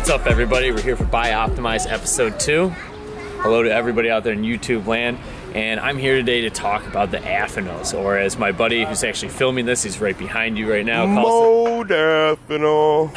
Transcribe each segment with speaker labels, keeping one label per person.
Speaker 1: What's up, everybody? We're here for Optimize episode 2. Hello to everybody out there in YouTube land, and I'm here today to talk about the Afinils, or as my buddy who's actually filming this, he's right behind you right now,
Speaker 2: Modafinil.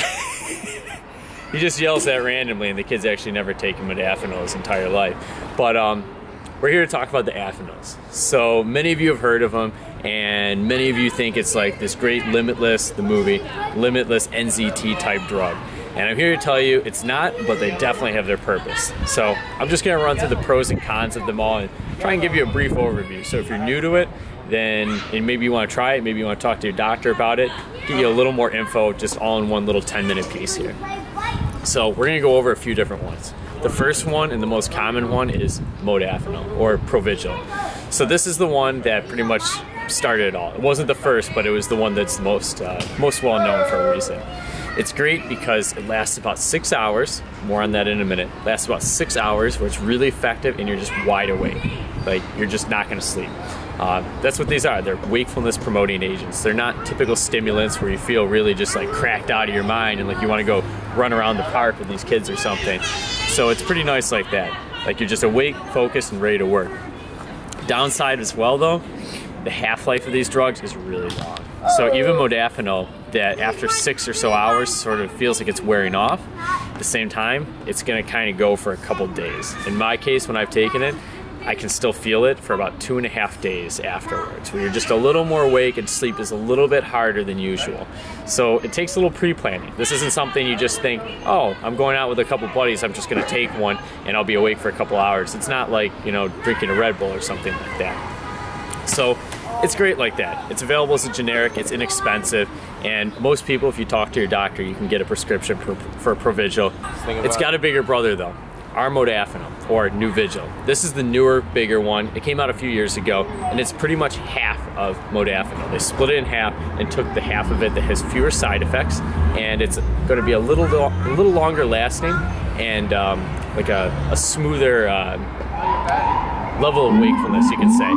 Speaker 1: He just yells that randomly, and the kid's actually never taken Modafinil his entire life. But we're here to talk about the Afinils. So many of you have heard of them, and many of you think it's like this great Limitless, the movie, Limitless NZT type drug. And I'm here to tell you it's not, but they definitely have their purpose. So I'm just gonna run through the pros and cons of them all and try and give you a brief overview. So if you're new to it, then and maybe you wanna try it, maybe you wanna talk to your doctor about it, give you a little more info just all in one little 10-minute piece here. So we're gonna go over a few different ones. The first one and the most common one is Modafinil, or Provigil. So this is the one that pretty much started it all. It wasn't the first, but it was the one that's the most well known for a reason. It's great because it lasts about 6 hours, more on that in a minute. It lasts about 6 hours where it's really effective and you're just wide awake. Like, you're just not gonna sleep. That's what these are. They're wakefulness promoting agents. They're not typical stimulants where you feel really just like cracked out of your mind and like you wanna go run around the park with these kids or something. So it's pretty nice like that. Like, you're just awake, focused, and ready to work. Downside as well though, the half-life of these drugs is really long. So even Modafinil, that after 6 or so hours sort of feels like it's wearing off, at the same time, it's gonna kind of go for a couple days. In my case, when I've taken it, I can still feel it for about 2.5 days afterwards, where you're just a little more awake and sleep is a little bit harder than usual. So it takes a little pre-planning. This isn't something you just think, oh, I'm going out with a couple buddies, I'm just gonna take one and I'll be awake for a couple hours. It's not like, you know, drinking a Red Bull or something like that. So it's great like that. It's available as a generic, it's inexpensive, and most people, if you talk to your doctor, you can get a prescription for Provigil. It's got a bigger brother though, Armodafinil, or Nuvigil. This is the newer, bigger one. It came out a few years ago, and it's pretty much half of Modafinil. They split it in half and took the half of it that has fewer side effects, and it's going to be a little longer lasting, and like a smoother level of wakefulness, you can say.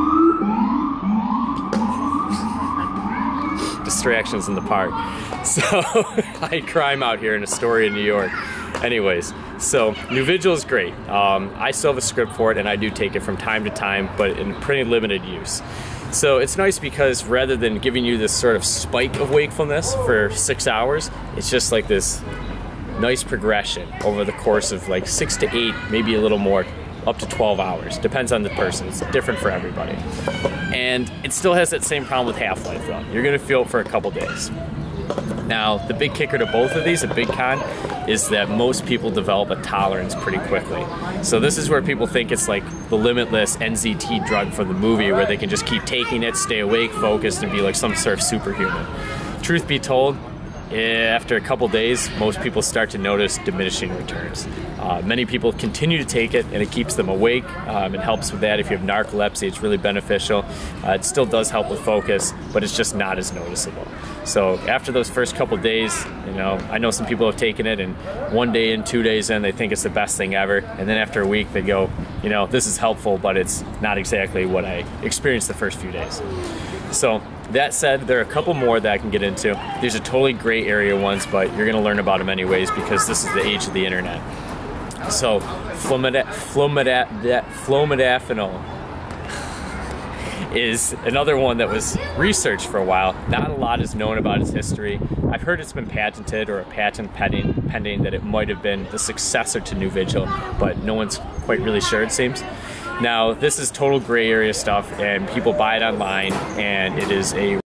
Speaker 1: Distractions in the park. So, high crime out here in Astoria, New York. Anyways, so Nuvigil is great. I still have a script for it and I do take it from time to time, but in pretty limited use. So it's nice because rather than giving you this sort of spike of wakefulness for 6 hours, it's just like this nice progression over the course of like 6 to 8, maybe a little more, up to 12 hours. Depends on the person. It's different for everybody. And it still has that same problem with half-life though. You're gonna feel it for a couple days. Now, the big kicker to both of these, a big con, is that most people develop a tolerance pretty quickly. So this is where people think it's like the Limitless NZT drug from the movie where they can just keep taking it, stay awake, focused, and be like some sort of superhuman. Truth be told, after a couple days, most people start to notice diminishing returns. Many people continue to take it and it keeps them awake. It helps with that. If you have narcolepsy, it's really beneficial. It still does help with focus, but it's just not as noticeable. So after those first couple days, you know, I know some people have taken it and 1 day in, 2 days in, they think it's the best thing ever. And then after a week, they go, you know, this is helpful, but it's not exactly what I experienced the first few days. So that said, there are a couple more that I can get into. These are totally gray area ones, but you're gonna learn about them anyways because this is the age of the internet. So, flmodafinil is another one that was researched for a while. Not a lot is known about its history. I've heard it's been patented or a patent pending that it might have been the successor to Nuvigil, but no one's quite really sure, it seems. Now, this is total gray area stuff and people buy it online and it is a